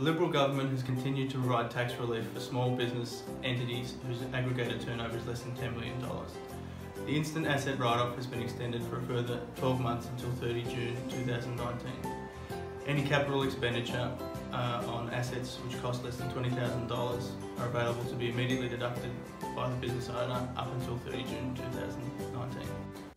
The Liberal government has continued to provide tax relief for small business entities whose aggregated turnover is less than $10 million. The instant asset write-off has been extended for a further 12 months until 30 June 2019. Any capital expenditure on assets which cost less than $20,000 are available to be immediately deducted by the business owner up until 30 June 2019.